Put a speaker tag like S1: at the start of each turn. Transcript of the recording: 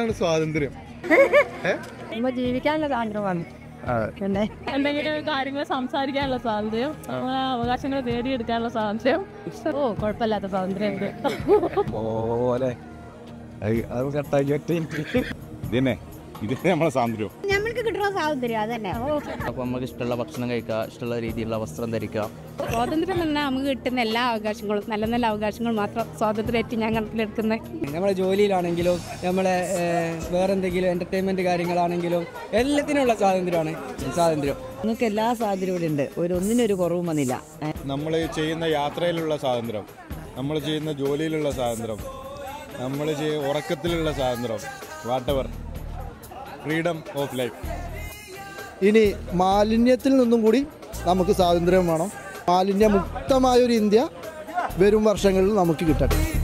S1: എന്താണ് സ്വാതന്ത്ര്യം?
S2: ജീവിക്കാനുള്ള സ്വാതന്ത്ര്യമാണ്.
S3: എന്തെങ്കിലും കാര്യങ്ങൾ സംസാരിക്കാനുള്ള സ്വാതന്ത്ര്യം, അവകാശങ്ങൾ നേടിയെടുക്കാനുള്ള സ്വാതന്ത്ര്യം. കുഴപ്പമില്ലാത്ത സ്വാതന്ത്ര്യം
S1: ഇതിനെ നമ്മളെ സ്വാതന്ത്ര്യം.
S2: നമ്മൾക്ക് കിട്ടുന്ന സ്വാതന്ത്ര്യം അതന്നെ.
S4: അപ്പോൾ നമുക്ക് ഇഷ്ടമുള്ള ഭക്ഷണം കഴിക്കുക, ഇഷ്ടമുള്ള രീതിയിലുള്ള വസ്ത്രം ധരിക്കാം.
S2: സ്വാതന്ത്ര്യം തന്നെ നമുക്ക് കിട്ടുന്ന എല്ലാ അവകാശങ്ങളും, നല്ല നല്ല അവകാശങ്ങൾ മാത്രം സ്വാതന്ത്ര്യമായിട്ട് ഞാൻ കണക്കിലെടുക്കുന്നത്.
S5: നമ്മളെ ജോലിയിലാണെങ്കിലും നമ്മളെ വേറെന്തെങ്കിലും എൻ്റർടൈൻമെൻറ്റ് കാര്യങ്ങളാണെങ്കിലും എല്ലാത്തിനുള്ള സ്വാതന്ത്ര്യമാണ് സ്വാതന്ത്ര്യം.
S6: നിങ്ങൾക്ക് എല്ലാ സ്വാതന്ത്ര്യവും ഇവിടെ ഉണ്ട്, ഒന്നിനൊരു കുറവും വന്നില്ല.
S1: നമ്മൾ ചെയ്യുന്ന യാത്രയിലുള്ള സ്വാതന്ത്ര്യം, നമ്മൾ ചെയ്യുന്ന ജോലിയിലുള്ള സ്വാതന്ത്ര്യം, നമ്മൾ ഉറക്കത്തിലുള്ള സ്വാതന്ത്ര്യം, വാട്ടെവർ ഫ്രീഡം ഓഫ് ലൈഫ്.
S7: ഇനി മാലിന്യത്തിൽ നിന്നും കൂടി നമുക്ക് സ്വാതന്ത്ര്യം വേണം. മാലിന്യമുക്തമായൊരു ഇന്ത്യ വരും വർഷങ്ങളിൽ നമുക്ക് കിട്ടട്ടെ.